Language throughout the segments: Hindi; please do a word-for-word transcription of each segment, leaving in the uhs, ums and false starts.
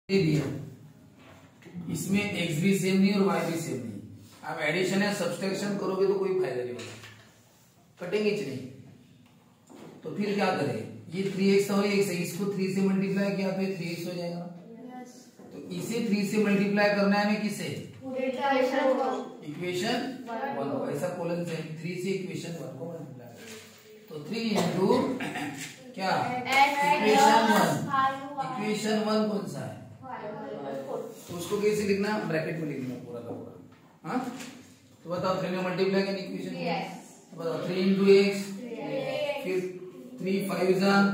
दे दिया, इसमें x भी सेम नहीं और y भी सेम नहीं। आप एडिशन या सब्सट्रैक्शन करोगे तो कोई फायदा नहीं होगा, कटेंगे नहीं। तो फिर क्या करें, ये थ्री एक्स और एक्स है, इसको थ्री से मल्टीप्लाई किया तो थ्री एक्स हो जाएगा। तो इसे थ्री से मल्टीप्लाई करना है हमें किसे, इक्वेशन वन को, ऐसा कोलन से थ्री से इक्वेशन वन को मल्टीप्लाई करें। तो थ्री इंटू क्या इक्वेशन वन, इक्वेशन वन कौन सा है, तो उसको कैसे लिखना, ब्रैकेट में लिखना पूरा का पूरा। हाँ तो बताओ थ्री में मल्टीप्लाई करना इक्वेशन, तो बताओ थ्री इंटू एक्स, फिर थ्री फाइव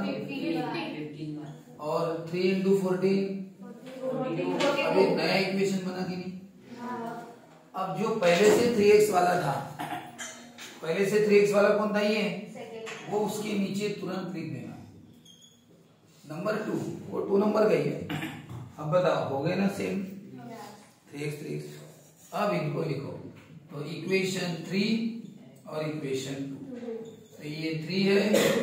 और थ्री इंटू फोर्टीन, अभी नया इक्वेशन बना कि नहीं। अब जो पहले से थ्री एक्स वाला था, पहले से थ्री एक्स वाला कौन था, ये वो उसके नीचे तुरंत लिख देना नंबर टू, वो टू नंबर का ही है। अब बताओ हो गए ना same, three x three x. अब इनको लिखो, तो इक्वेशन थ्री और इक्वेशन टू, तो ये थ्री है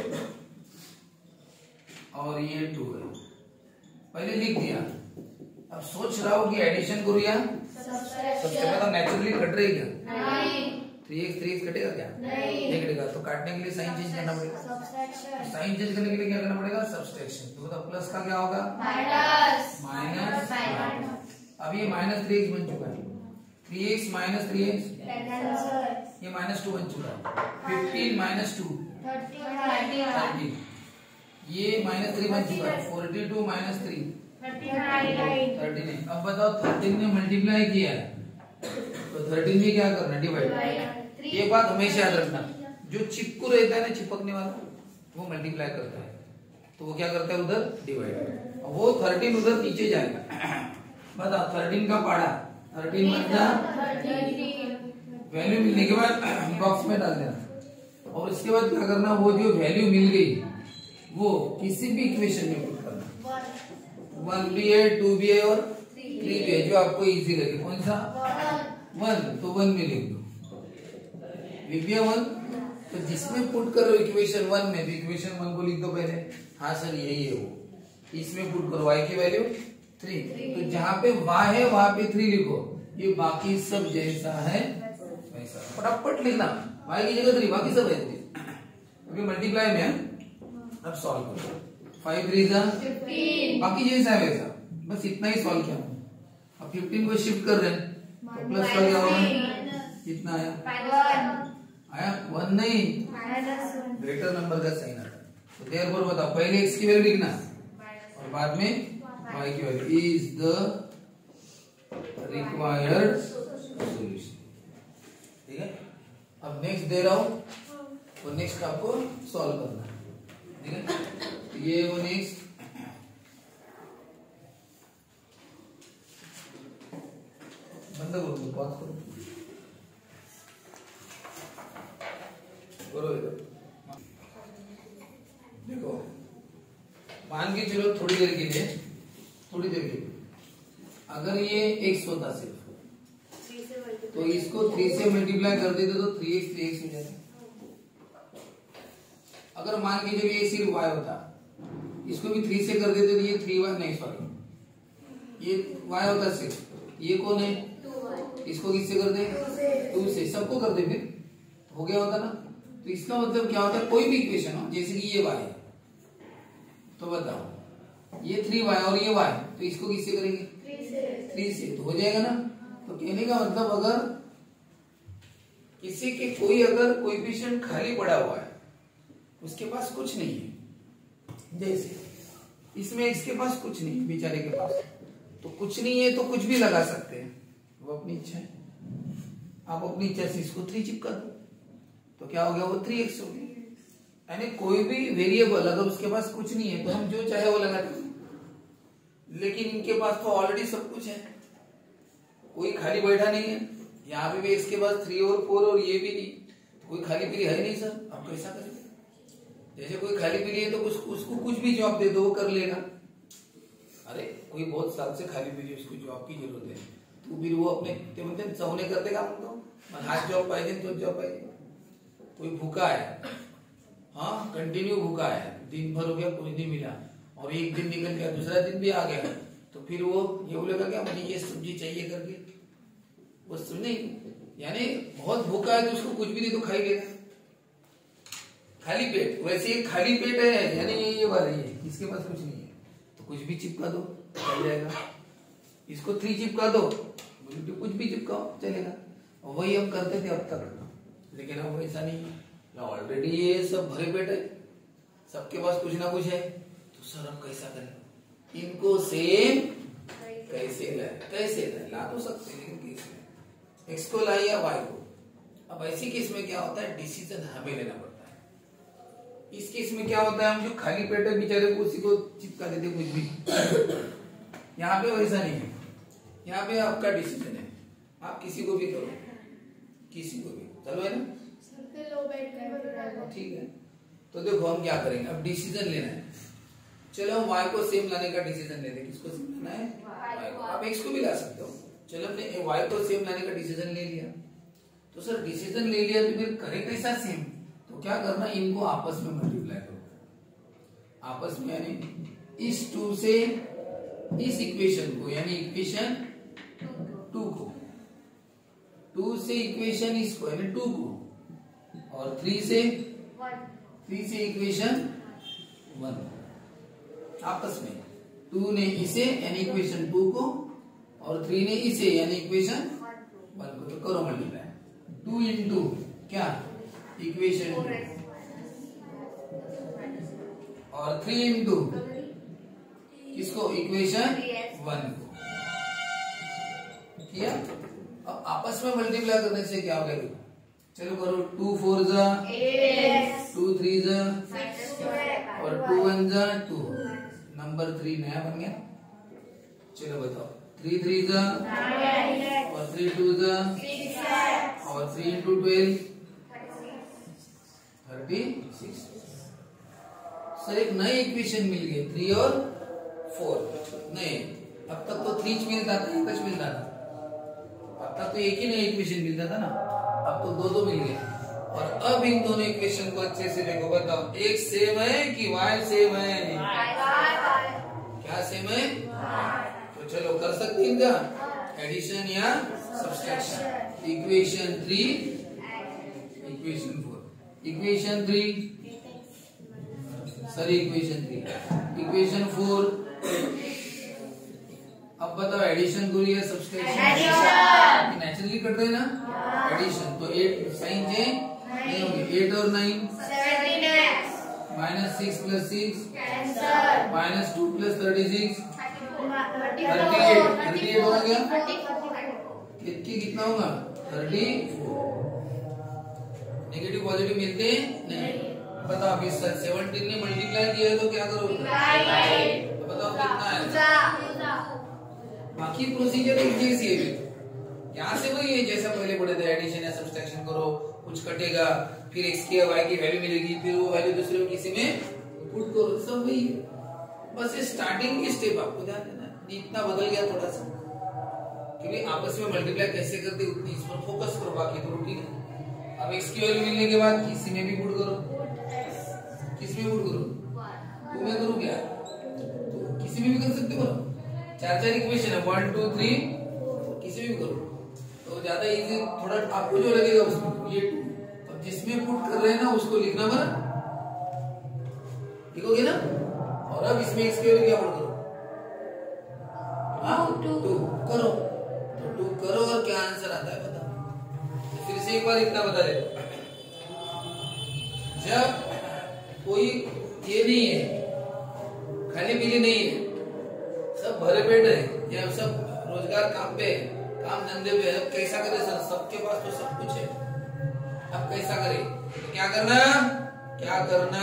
और ये टू है, पहले लिख दिया। अब सोच रहा हूँ कि एडिशन करूँ या सबसे पहले नेचुरली कट रही क्या, थ्री एक्स थ्री एक्स कटेगा क्या, नहीं कटेगा। तो काटने के लिए साइन चेंज करना पड़ेगा, साइन चेंज करने के लिए क्या करना पड़ेगा, सब्सट्रैक्शन। तो बताओ प्लस का क्या होगा, माइनस। अब ये माइनस थ्री एक्स बन चुका है, three x minus three x, ये माइनस टू बन चुका है, फिफ्टीन माइनस टू थर्टी, ये माइनस थ्री बन चुका है, forty two minus three thirty नहीं। अब बताओ थर्टीन में मल्टीप्लाई किया है तो थर्टीन में क्या करना, डिवाइड। ये बात हमेशा याद रखना, जो चिपकू रहता है ना, चिपकने वाला, वो मल्टीप्लाई करता है, तो वो क्या करता है उधर डिवाइड, वो थर्टीन उधर नीचे जाएगा। बताओ थर्टीन का पाड़ा, थर्टीन बचा, वैल्यू मिलने के बाद बॉक्स में डाल देना, और इसके बाद क्या करना, वो जो वैल्यू मिल गई वो किसी भी इक्वेशन में पुट करना, वन भी है, टू भी है और थ्री भी है, जो आपको इजी लगे। कौन सा, वन, तो वन में लिख दो वन। तो जिसमें पुट करो इक्वेशन वन में, तो इक्वेशन वन को लिख दो पहले, हाँ सर यही है वो, इसमें पुट करो y की वैल्यू थ्री, तो जहां पे y है वहां पे थ्री लिखो, ये बाकी सब जैसा है वैसा, फटाफट लिखना, y की जगह थ्री, बाकी सब है थ्री। अभी मल्टीप्लाई में है, अब सॉल्व करो, फाइव थ्री जा फिफ्टीन, बाकी जैसा है वैसा, बस इतना ही सॉल्व किया। अब फिफ्टीन को शिफ्ट कर रहे हैं, तो प्लस का क्या होगा, कितना आया, आया वन नहीं, ग्रेटर नंबर का साइन आता है। तो देयरफॉर बताओ पहले x की वैल्यू लिखना और बाद में y की value, is the required solution. ठीक है, अब नेक्स्ट दे रहा हूं, तो नेक्स्ट आपको सॉल्व करना है। ठीक है, ये वो नेक्स्ट बंद करो, पॉज करो करो इधर। देखो मान के चलो थोड़ी देर के लिए, थोड़ी देर के लिए अगर ये x होता सिर्फ, तो इसको थ्री से मल्टीप्लाई कर देते तो थ्री एक्स थ्री एक्स हो जाता। अगर मान के चलो ये सिर्फ y होता, इसको भी थ्री से कर देते तो ये थ्री वाई नहीं, सॉरी ये y होता सिर्फ, ये कौन है, इसको किससे कर दे, टू से, सबको कर दे, फिर हो गया होता ना। तो इसका मतलब क्या होता है, कोई भी इक्वेशन हो, जैसे कि ये y है, तो बताओ ये थ्री वाई और ये y, तो इसको किससे करेंगे, थ्री से, तो हो जाएगा ना। तो कहने का मतलब अगर किसी के कोई अगर कोएफिशिएंट खाली पड़ा हुआ है, उसके पास कुछ नहीं है, जैसे इसमें x के पास कुछ नहीं है, बेचारे के पास तो कुछ नहीं है, तो कुछ भी लगा सकते हैं, वो अपनी इच्छा है। आप अपनी इच्छा से इसको थ्री चिपका दो, तो क्या हो गया, वो थ्री एक्स हो गया। यानी कोई भी वेरिएबल अगर उसके पास कुछ नहीं है तो हम जो चाहे वो लगा दें, लेकिन इनके पास तो ऑलरेडी सब कुछ है, कोई खाली बैठा नहीं है। यहाँ पे भी इसके पास थ्री और फोर और ये भी नहीं, कोई खाली पीली है नहीं सर, आप कैसा करेंगे। जैसे कोई खाली पीली है तो उस, उसको कुछ भी जॉब दे दो वो कर लेगा। अरे कोई बहुत साल से खाली पीली, उसको जॉब की जरूरत है, तो फिर वो अपने बोलते सवने करते काम तो हाथ जॉब पाए तो जॉब पाए। कोई भूखा है, हाँ कंटिन्यू भूखा है, दिन भर हो गया कुछ नहीं मिला, और एक दिन निकल गया, दूसरा दिन भी आ गया, तो फिर वो ये बोलेगा क्या मुझे ये सब्जी चाहिए करके, वो समझे, यानी बहुत भूखा है तो उसको कुछ भी नहीं तो खाई लेगा खाली पेट। वैसे ये खाली पेट है, यानी ये ये वाला ये इसके पास कुछ नहीं है तो कुछ भी चिपका दो चल जाएगा। इसको थ्री चिपका दो, कुछ भी चिपकाओ चलेगा। वही हम करते थे अब तक, लेकिन अब वैसा नहीं है। ऑलरेडी ये सब भरे पेट है, सबके पास कुछ ना कुछ है, तो सर अब कैसा करें इनको? सेम कैसे लाए? कैसे लाए? ला तो सकते हैं, लेकिन कैसे? एक्स को लाई या वाई को? अब ऐसी केस में क्या होता है, डिसीजन हमें लेना पड़ता है। इस केस में क्या होता है, हम जो खाली पेट है बेचारे को उसी को चिपका देते कुछ भी। यहाँ पे वैसा नहीं है, यहाँ पे आपका डिसीजन है, आप किसी को भी करो, किसी को भी चलो, है ना? ठीक है, तो देखो हम क्या करेंगे, अब डिसीजन लेना है। चलो हम y को सेम लाने का डिसीजन लेते हैं। किसको सेम लाना है? y को। आप x को भी ला सकते हो। चलो हमने y को सेम लाने का डिसीजन ले लिया, तो सर डिसीजन ले लिया तो फिर करे कैसा सेम? तो क्या करना, इनको आपस में मल्टीप्लाई करो, आपस में, यानी इस टू से इस इक्वेशन को, यानी इक्वेशन टू को, टू से इक्वेशन इसको यानी टू को, और थ्री से थ्री से इक्वेशन वन, आपस में टू ने इसे यानी इक्वेशन टू को, और थ्री ने इसे यानी इक्वेशन वन को, तो करो मल्टीप्लाई। टू इंटू क्या, इक्वेशन टू, और थ्री इंटू किसको, इक्वेशन वन को किया। अब आपस में मल्टीप्लाई करने से क्या हो गया, चलो करो, टू फोर जा, टू थ्री जा, और टू वन जा टू, नंबर थ्री नया बन गया। चलो बताओ, थ्री थ्री जा, और थ्री टू जा, और three into twelve thirty six. Sir एक नई इक्वेशन मिल गई, थ्री और फोर नए। अब तक तो थ्री मिलता था, एक च मिलता था, अब तक तो एक ही नई इक्वेशन मिलता था ना, अब तो दो दो मिल गए। और अब इन दोनों इक्वेशन को अच्छे से देखो, बताओ एक सेम है कि y सेम है? क्या सेम है? तो चलो कर सकते हैं इनका एडिशन या subtraction. Equation three, equation four, equation three, sorry equation three, equation four. अब बताओ एडिशन करो या सब्सट्रैक्शन? नेचुरली कट रहे ना, एडिशन। तो एट साइन चेंज नहीं होगी, एट और nine minus six plus six minus two plus thirty six thirty eight, thirty eight हो गया, कितनी कितना होगा, थर्टी फोर। नेगेटिव पॉजिटिव मिलते नहीं। बताओ अभी सेवनटीन ने मल्टीप्लाई किया तो क्या करोगे, तो बताओ कितना है। बाकी प्रोसीजर एक जैसी है, यहाँ से वही है जैसा पहले पढ़े थे, एडिशन या सब्सट्रैक्शन करो, कुछ कटेगा, फिर x की y की वैल्यू मिलेगी, फिर वो वैल्यू दूसरे को किसी में पुट करो, सब वही है। बस ये स्टार्टिंग की स्टेप आपको ध्यान देना है, इतना बदल गया थोड़ा सा, क्योंकि आपस में मल्टीप्लाई कैसे करते उतनी इस पर फोकस करो, बाकी तो रूटीन है। अब x की वैल्यू मिलने के बाद किसी में भी पुट करो, किस में पुट करो, टू में करो क्या, तो किसी में भी कर सकते हो, चार चार इक्वेशन है, वन टू थ्री, किसी भी करो तो ज्यादा इजी, थोड़ा आपको जो लगेगा उसमें ये टू, अब जिसमें पुट कर रहे हैं ना उसको लिखना मत, लिखोगे ना। और अब इसमें इसके लिए क्या पुट करो, हाँ टू करो, तो टू करो और क्या आंसर आता है बताओ। फिर से एक बार इतना बता दे, जब कोई ये नहीं है, खाली पीली नहीं है, सब भरे पेट है, या सब रोजगार काम पे, काम धंधे पे, अब कैसा करे सर, सबके पास तो सब कुछ है, अब कैसा करे, तो क्या करना, क्या करना,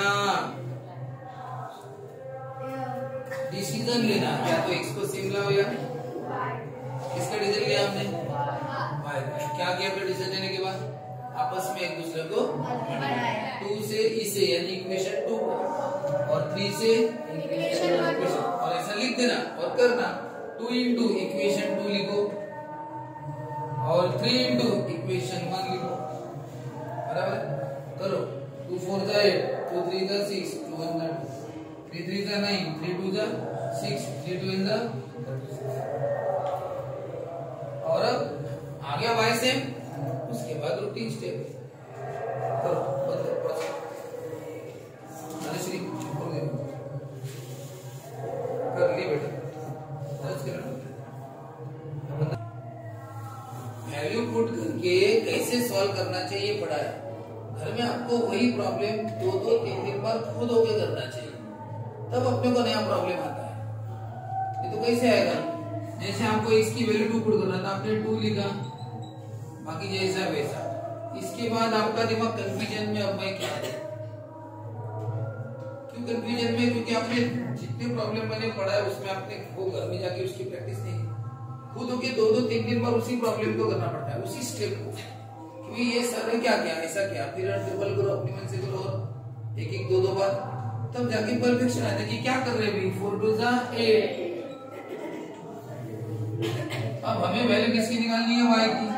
डिसीजन लेना, या तो एक्स को सेम लाओ या किसका डिसीजन लिया हमने, वाई का। क्या किया फिर डिसीजन लेने के बाद, आपस में एक दूसरे को टू से इसे यानी इक्वेशन टू को, और थ्री से इक्वेशन, और ऐसा लिख देना और करना, टू इंटू इक्वेशन टू लिखो, और थ्री इंटू इक्वेशन वन लिखो, बराबर करो। टू फोर जा एट, टू थ्री जा सिक्स, टू वन जा टू, थ्री थ्री जा नाइन, थ्री टू जा सिक्स, थ्री टू इन जा और अब आ गया वाई सेम, उसके बाद रूटीन स्टेप करो श्री कर ली बेटा। वैल्यू पुट करके कैसे सॉल्व करना चाहिए पढ़ा है। घर में आपको वही प्रॉब्लम दो दो तीन तीन बार खुद होके करना चाहिए, तब अपने को नया प्रॉब्लम आता है। ये तो कैसे आएगा, जैसे आपको इसकी वैल्यू टू पुट करना था, आपने टू लिखा, बाकी जैसा वैसा। इसके बाद आपका दिमाग कंफ्यूजन में, अब मैं क्या क्यों कंफ्यूजन में, क्योंकि आपने जितने प्रॉब्लम मैंने पढ़ा है उसमें आपने वो घर में जाके उसकी प्रैक्टिस नहीं, खुद होके दो दो तीन तीन बार उसी प्रॉब्लम को करना पड़ता है, उसी स्टेप को। क्योंकि ये सर ने क्या किया, ऐसा क्या, फिर ट्रिपल करो, अपनी मन से करो, और एक एक दो दो बार, तब जाके परफेक्शन आता है कि क्या कर रहे हैं। फोर टू जा एट। अब हमें वैल्यू किसकी निकालनी है, वाई की।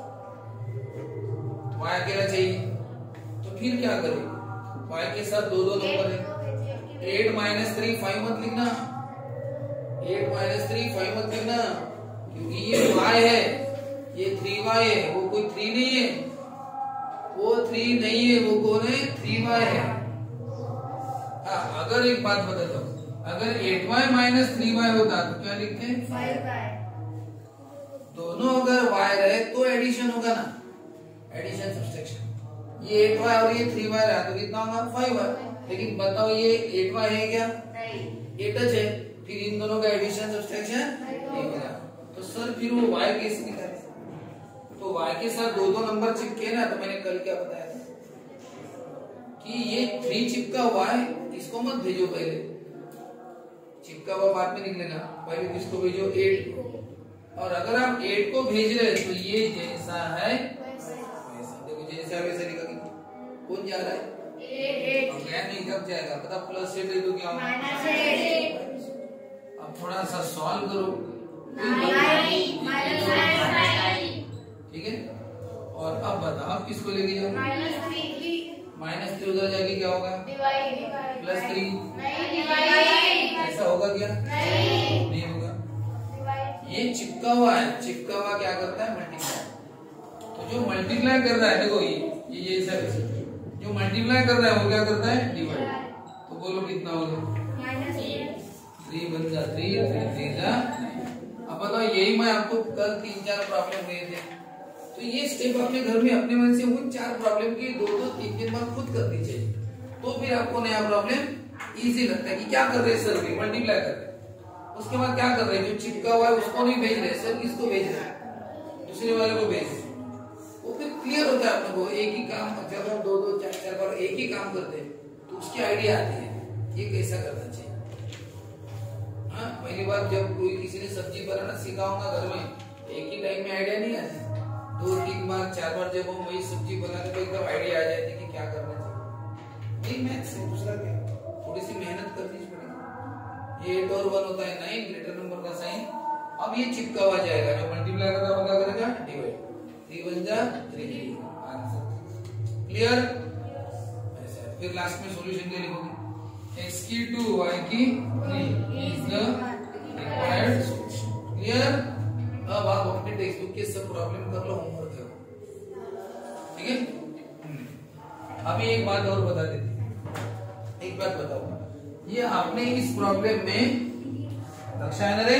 वाई अकेला चाहिए, तो फिर क्या करें, वाई के साथ दो दो नंबर है। एट माइनस थ्री फाइव मत लिखना, एट माइनस थ्री फाइव मत लिखना, क्योंकि ये वाई है, ये थ्री वाई है, वो कोई थ्री नहीं है, वो थ्री नहीं है, वो कौन है, थ्री वाई है। हाँ, अगर एक बात बता दो, अगर eight y minus three y होता तो क्या लिखते हैं, फाइव वाई। दोनों अगर वाई रहे तो एडिशन होगा ना, एडिशन सब्सट्रैक्शन। ये एट वाई और ये थ्री वाई रहा तो कितना होगा, फाइव वाई। लेकिन बताओ ये एट वाई है क्या, एट है, फिर इन दोनों का एडिशन सब्सट्रैक्शन नहीं होगा, तो सर फिर वो वाई कैसे निकाले। तो वाई के साथ दो दो नंबर चिपके ना, तो मैंने कल क्या बताया था कि ये थ्री चिपका वाई, इसको मत भेजो, पहले चिपका हुआ बाद में निकलेगा, पहले किसको भेजो, एट को। और अगर आप एट को भेज रहे तो ये जैसा है वैसा, देखो जैसा वैसा निकल, कौन जा रहा है, एट। नहीं कब जाएगा पता, प्लस एट है तो क्या होगा, माइनस एट। अब थोड़ा सा सॉल्व करो, ठीक है। और अब बताओ आप किसको लेके जाओगे, माइनस थ्री, माइनस थ्री उधर जाके क्या होगा, प्लस थ्री, ऐसा होगा क्या, नहीं, नहीं होगा। ये चिपका हुआ है, चिपका हुआ क्या करता है, मल्टीप्लाई। तो जो मल्टीप्लाई कर रहा है, देखो ये ये ऐसा वैसा, जो मल्टीप्लाई कर रहा है वो क्या करता है, डिवाइड। तो बोलो कितना होगा, थ्री वन जा थ्री, थ्री थ्री जा। अब बताओ, यही मैं आपको कल तीन चार प्रॉब्लम दिए थे, तो ये स्टेप अपने घर में अपने मन से उन चार प्रॉब्लम की दो दो तीन तीन बार खुद करनी चाहिए, तो फिर आपको नया प्रॉब्लम इजी लगता है कि क्या कर रहे हैं सर, मल्टीप्लाई कर रहे हैं। उसके बाद क्या कर रहे हैं, जो चिपका हुआ है उसको नहीं भेज रहे सर, किसको भेज रहे हैं, दूसरे वाले को भेज रहे, वो फिर क्लियर होता है अपने को। एक ही काम जब हम दो दो चार चार बार एक ही काम करते हैं तो उसकी आइडिया आती है ये कैसा करना चाहिए। हाँ, पहली बार जब कोई किसी ने सब्जी बनाना सीखा होगा घर में, एक ही टाइम में आइडिया नहीं आती, दो तीन बार चार बार जब हम वही सब्जी बनाते तो एकदम आइडिया आ जाती है कि क्या करना चाहिए। यही मैथ्स है, दूसरा क्या, थोड़ी सी मेहनत करनी पड़ेगी। एट और वन होता है नाइन, ग्रेटर नंबर का साइन। अब ये चिपका हुआ जाएगा, जो मल्टीप्लाई कर रहा होगा करेगा डिवाइड, थ्री वन जा थ्री, आंसर क्लियर। फिर लास्ट में सॉल्यूशन क्या लिखोगे, x की टू y की three is the required solution. Clear. अब आप अपने टेक्स्ट बुक के सब प्रॉब्लम कर लो, होमवर्क करो, ठीक है। अभी एक बात और बता देते, एक बात बताओ, ये आपने इस प्रॉब्लम में दक्षायन रे,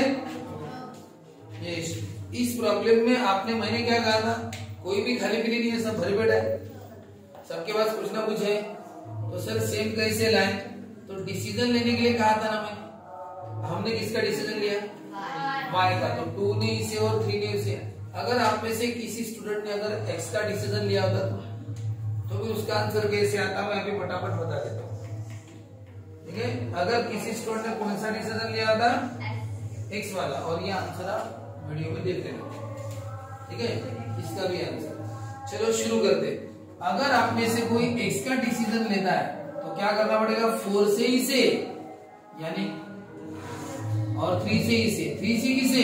ये इस प्रॉब्लम में आपने मैंने क्या कहा था, कोई भी खाली पीली नहीं है, सब भरे बैठा है, सबके पास कुछ ना कुछ है, तो सर सेम कैसे लाए, तो डिसीजन लेने के लिए कहा था ना मैं, हमने किसका डिसीजन लिया, वाई का, तो टू ने इसे और थ्री ने इसे। अगर आप में से किसी स्टूडेंट ने अगर एक्स का डिसीजन लिया होता तो भी उसका आंसर कैसे आता, मैं अभी फटाफट बता देता हूँ, ठीक है। अगर किसी स्टूडेंट ने कौन सा डिसीजन लिया था, एक्स वाला, और ये आंसर आप वीडियो में देख लेना, ठीक है, इसका भी आंसर। चलो शुरू करते। अगर आप में से कोई एक्स का डिसीजन लेता है तो क्या करना पड़ेगा, फोर से इसे यानी, और थ्री से इसे, थ्री से किसे,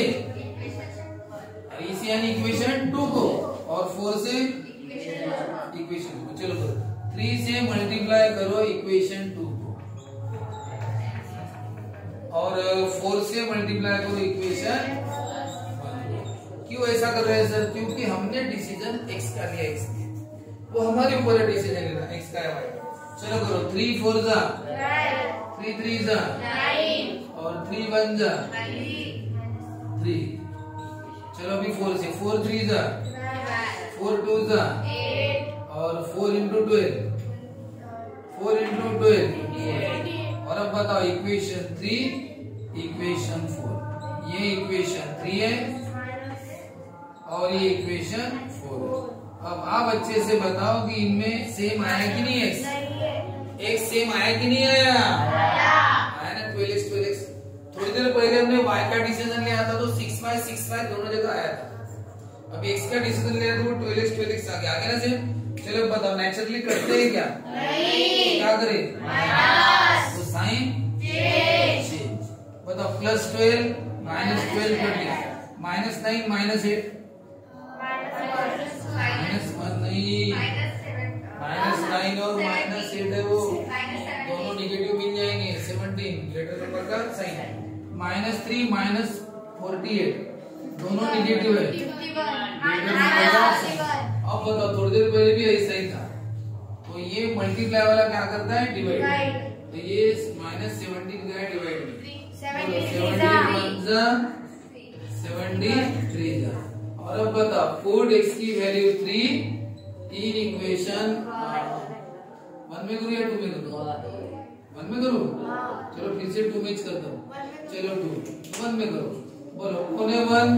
इसे यानी इक्वेशन टू को, और फोर से इक्वेशन को। चलो करो, थ्री से मल्टीप्लाई करो इक्वेशन टू को, और फोर से मल्टीप्लाई करो इक्वेशन। क्यों ऐसा कर रहे हैं सर? क्योंकि हमने डिसीजन एक्स का लिया, एक्स वो हमारे ऊपर है डिसीजन लेना, एक्स का है वाई का। चलो करो, थ्री फोर जा थ्री थ्री जा और थ्री वन जा थ्री। चलो अभी फोर से, फोर थ्री जा फोर टू जा और four into twelve four into twelve. और अब बताओ इक्वेशन थ्री इक्वेशन फोर, ये इक्वेशन थ्री है और ये इक्वेशन फोर है। अब आप अच्छे से बताओ कि इनमें सेम आया कि नहीं? एक्स एक्स सेम आया कि नहीं आया? आया ना, ट्वेल्व एक्स ट्वेल्व एक्स। थोड़ी देर पहले हमने वाई का डिसीजन लिया था तो सिक्स वाई सिक्स वाई दोनों जगह आया था। अब एक्स का डिसीजन लिया तो ट्वेल्व एक्स ट्वेल्व एक्स आ गया, आगे ना सेम। चलो बताओ नेचुरली करते हैं क्या? नहीं। क्या करें? तो साइन चेंज। बताओ प्लस ट्वेल्व माइनस ट्वेल्व कर दिया, minus nine minus eight minus one नहीं, माइनस नाइन और माइनस एट है वो दोनों निगेटिव मिल जाएंगे। सेवनटीन ग्रेटर नंबर का sign. Minus three minus forty eight दोनों निगेटिव है। अब बताओ थोड़ी देर पहले भी ऐसा ही था, तो ये मल्टीप्लाई वाला क्या करता है? डिवाइड। तो ये माइनस सेवनटीन का है डिवाइड में, सेवेंटी थ्री जा। और अब बताओ फोर एक्स की value three in equation one में करूँ या टू में करूँ? वन में करूँ। चलो फिर से टू में कर दो। चलो टू वन में करो, बोलो कोने वन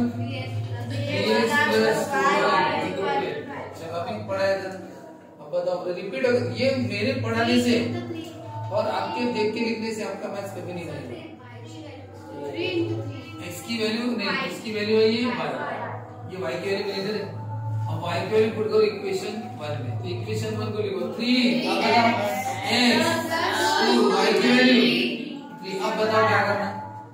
प्लस चलो अभी पढ़ाया था। अब बताओ रिपीट, ये मेरे पढ़ाने से और आपके देख के लिखने से आपका मैथ्स कभी नहीं बनेगा। एक्स की वैल्यू नहीं, एक्स की वैल्यू है ये वाई, ये वाई की वैल्यू इधर है। अब वाई की वैल्यू पुट करो इक्वेशन वन में, तो इक्वेशन वन को लिखो थ्री, अब बताओ एक्स टू वाई की वैल्यू थ्री। अब बताओ क्या करना?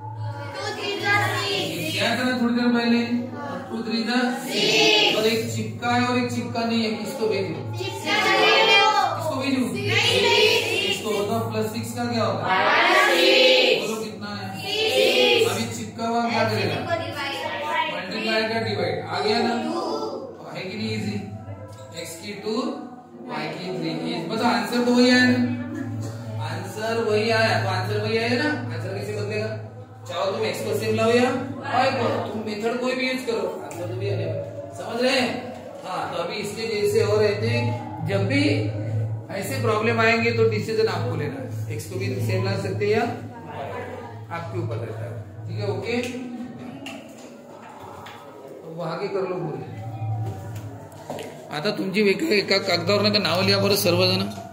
क्या करना? थोड़ी देर पहले टू थ्री जा और एक चिपका है और एक चिपका नहीं है, किसको भेजू? किसको भेजू? इसको होगा प्लस सिक्स का क्या होगा? बोलो कितना है? अभी चिपका हुआ क्या करेगा? मल्टीप्लाई का डिवाइड। आ गया ना? है कि नहीं इजी? एक्स की टू वाई की थ्री। बताओ आंसर तो वही आया ना? आंसर वही आया, तो आंसर वही आया ना? आंसर कैसे बदलेगा? चाहो तुम एक्स को सेम लाओ या वाई को, तुम मेथड कोई भी यूज करो, आंसर तो भी आने वाला। समझ रहे हैं? हाँ, तो अभी इसके जैसे और रहते हैं। जब भी ऐसे प्रॉब्लम आएंगे तो डिसीजन आपको लेना है, एक्स को भी सेम ला सकते हैं या आपके ऊपर रहता है। ठीक है, ओके। तो वहां के कर लो पूरे। आता तुमची एका एका कागदावर नाव लिहा बरं सर्वजण।